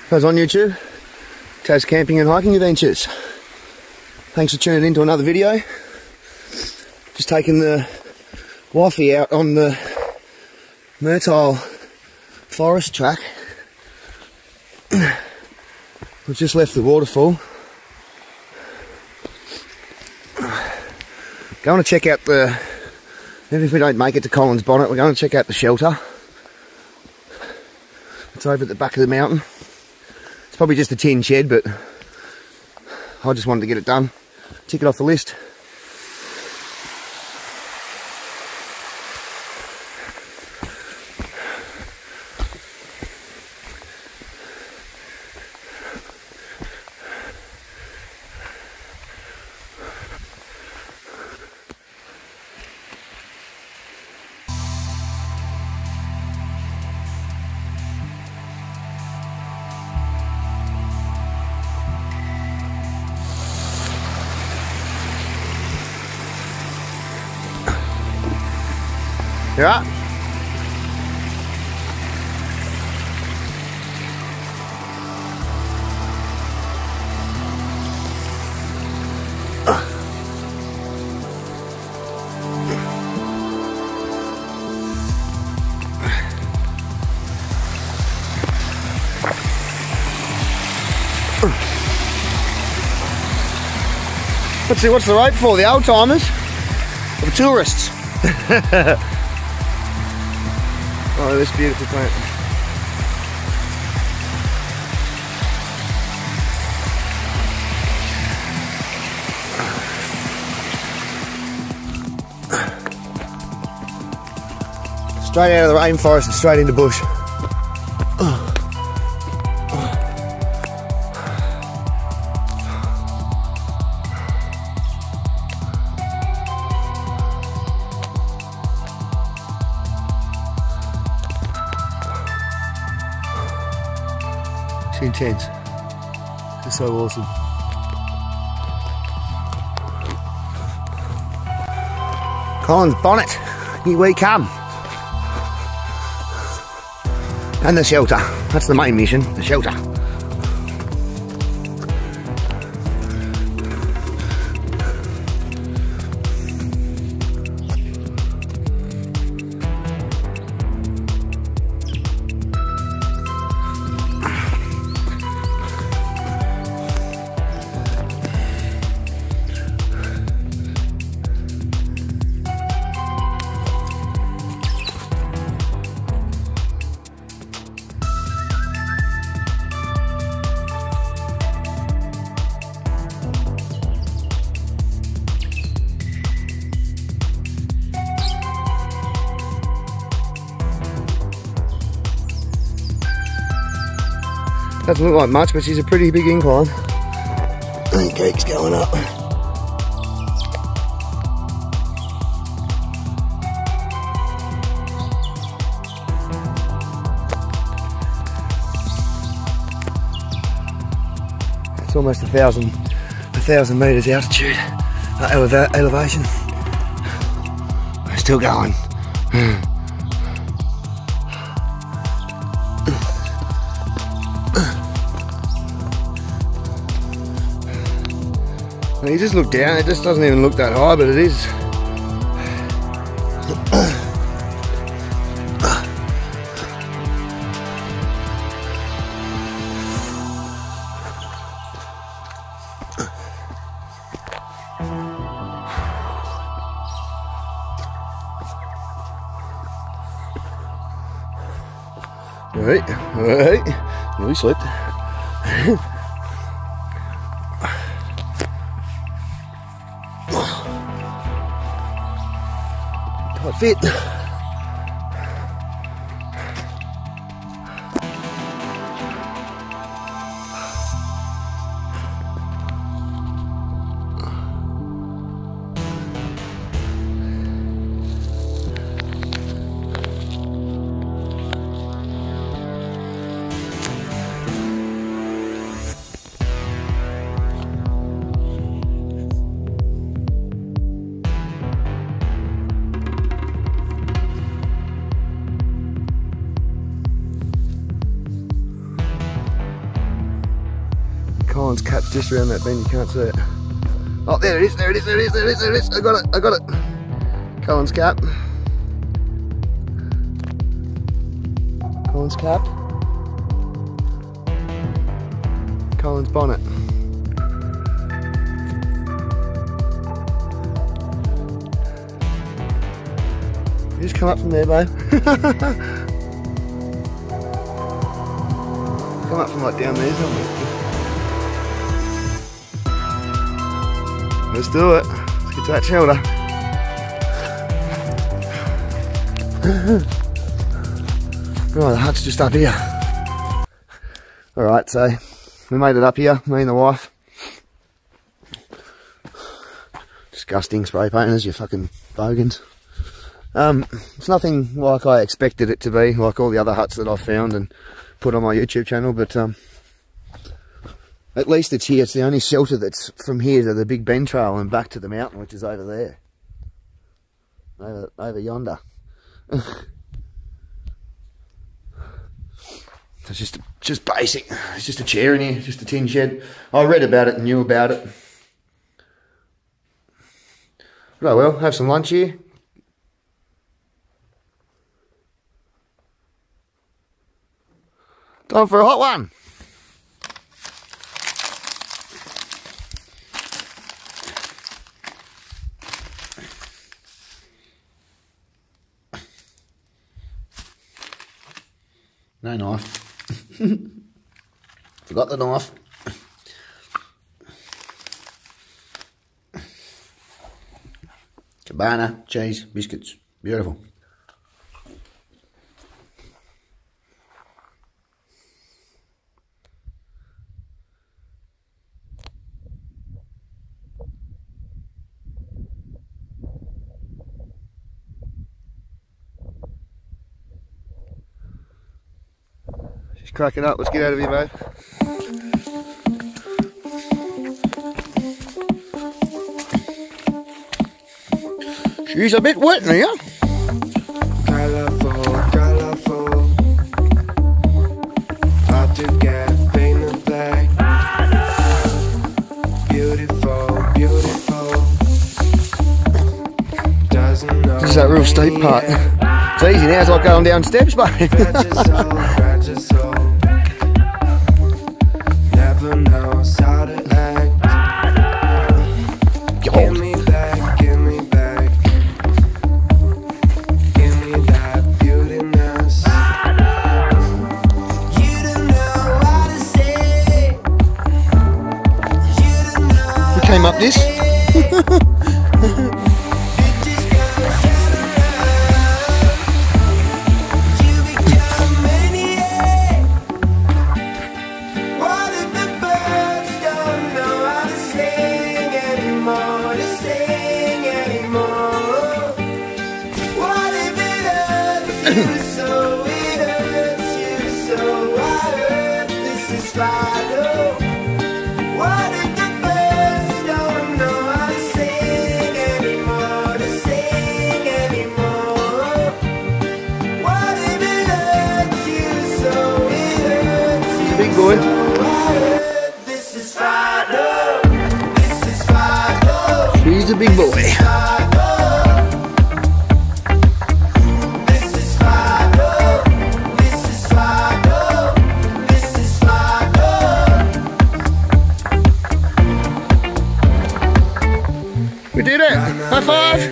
Goes on YouTube, Tas Camping and Hiking Adventures. Thanks for tuning in to another video. Just taking the wifey out on the Myrtle forest track. We've just left the waterfall. Going to check out the, even if we don't make it to Colin's Bonnet, we're going to check out the shelter. It's over at the back of the mountain. It's probably just a tin shed, but I just wanted to get it done. Tick it off the list. Yeah. Let's see, what's the rate for? The old timers or the tourists? Oh, this beautiful plant. Straight out of the rainforest and straight into bush. Intense. It's so awesome. Colin's Bonnet, here we come. And the shelter. That's the main mission, the shelter. Doesn't look like much, but she's a pretty big incline. And it keeps going up. It's almost 1,000 metres altitude, elevation. We're still going. You just look down, it just doesn't even look that high, but it is. Alright, we slipped. Tight fit. Colin's cap's just around that bend, you can't see it. Oh, there it is, there it is, there it is, there it is, there it is. I got it, I got it. Colin's cap. Colin's cap. Colin's bonnet. You just come up from there, babe. Come up from like down there somewhere. Let's do it. Let's get to that shelter. Right, the hut's just up here. Alright, so we made it up here, me and the wife. Disgusting spray painters, you fucking bogans. It's nothing like I expected it to be, like all the other huts that I've found and put on my YouTube channel, but at least it's here. It's the only shelter that's from here to the Big Bend Trail and back to the mountain, which is over there. Over yonder. It's just basic. It's just a chair in here, just a tin shed. I read about it and knew about it. Right, well, have some lunch here. Time for a hot one. No knife. Forgot the knife. Cabana, cheese, biscuits. Beautiful. Just crack it up, let's get out of here, babe. She's a bit wet in here. Colorful, colorful. Hard to get painted black. Beautiful, beautiful. Doesn't know. This is that real steep part. It's easy now, it's like going down steps, babe. Never knows how to act. Give me back, give me back. Give me that beautiness. You don't know what to say. You don't know. We came up this. So it hurts you, so I hurt. This is final. What if the birds don't know how to sing anymore? To sing anymore. What if it hurts you, so it hurts you? Big boy. So I hurt. This is final. This is final. He's a big boy. We did it! High five!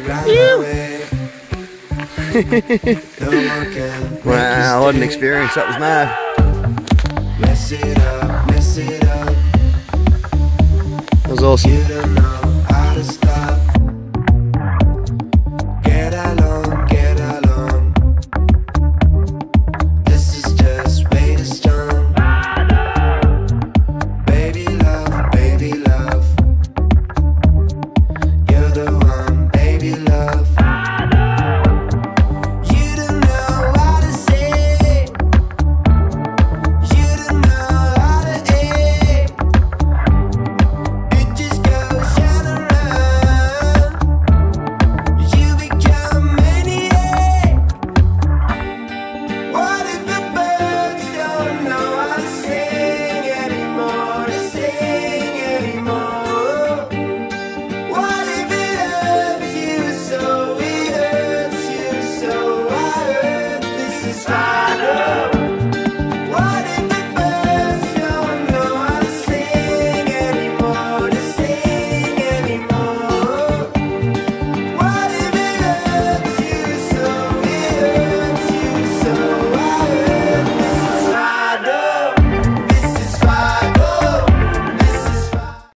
Wow, what an experience, that was mad. Mess it up, mess it up. That was awesome. You don't know